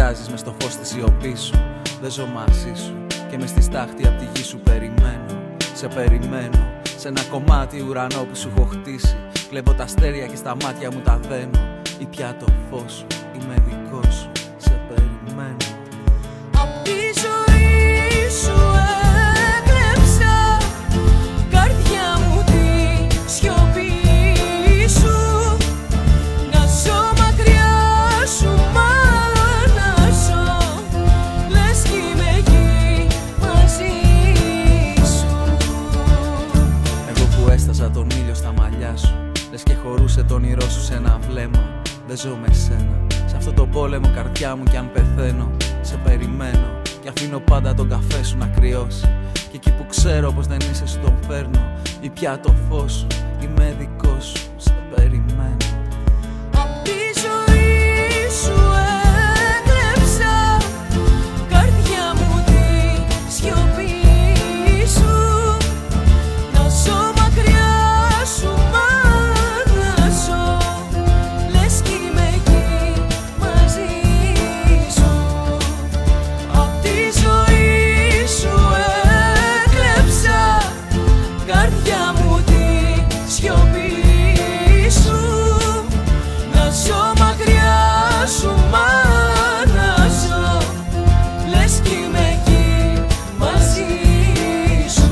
μοιράζεις μες στο φως της σιωπής σου. Δεν ζω μαζί σου και μες στη στάχτη απ' τη γη σου περιμένω. Σε περιμένω σε ένα κομμάτι ουρανό που σου έχω χτίσει. Βλέπω τα αστέρια και στα μάτια μου τα δένω. Ή πια το φως σου, είμαι δικός σου. Σε περιμένω. Απ' τη ζωή σου έκλεψα, καρδιά μου τη σιωπή σου. Να ζω μακριά σου, μα να ζω, λες κι είμαι εκεί μαζί σου. Εγώ που έστασα τον ήλιο στα μαλλιά σου, λες και χωρούσε το όνειρό σου σε ένα βλέμμα. Δεν ζω με σένα, σε αυτό το πόλεμο καρδιά μου κι αν πεθαίνω. Σε περιμένω και αφήνω πάντα τον καφέ σου να κρυώσει. Και εκεί που ξέρω πως δεν είσαι σου τον φέρνω. Ή πια το φως σου, είμαι δικός σου. Σε περιμένω. Απ' τη ζωή σου έκλεψα, καρδιά μου τη σιωπή σου. Να ζω μακριά σου, μα να ζω, λες κι είμαι εκεί μαζί σου. Απ' τη ζωή σου έκλεψα, καρδιά μου τη σιωπή σου. Να ζω μακριά σου, μα να ζω, λες κι είμαι εκεί μαζί σου.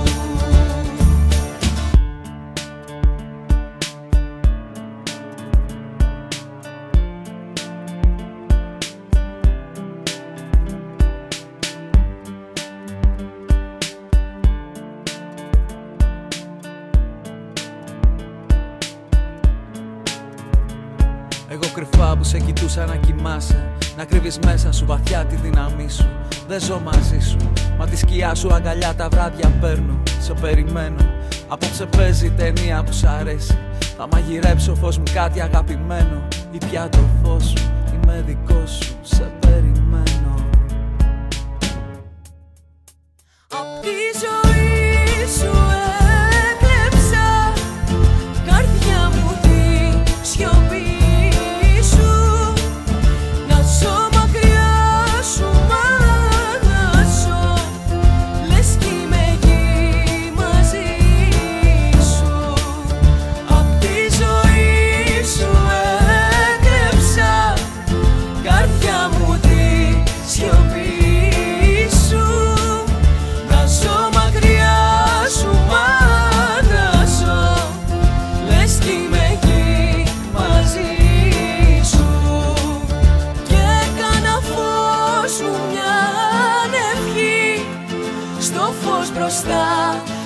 Εγώ κρυφά που σε κοιτούσα να κοιμάσαι, να κρύβεις μέσα σου βαθιά τη δύναμή σου. Δεν ζω μαζί σου, μα τη σκιά σου αγκαλιά τα βράδια παίρνω. Σε περιμένω, απόψε παίζει ταινία που σ' αρέσει. Θα μαγειρέψω φως μου κάτι αγαπημένο. Ή πια το φως σου, είμαι δικός σου. Σε περιμένω. Απ' τη ζωή σου έκλεψα, καρδιά μου τη σιωπή σου. Να ζω μακριά σου, μα να ζω, λες κι είμαι εκεί μαζί σου. Απ' τη ζωή σου έκλεψα, καρδιά μου τη σιωπή σου. Να ζω μακριά σου, μα να ζω, λες κι είμαι εκεί μαζί σου. Και έκανα φως μου μια ευχή, στο φως μπροστά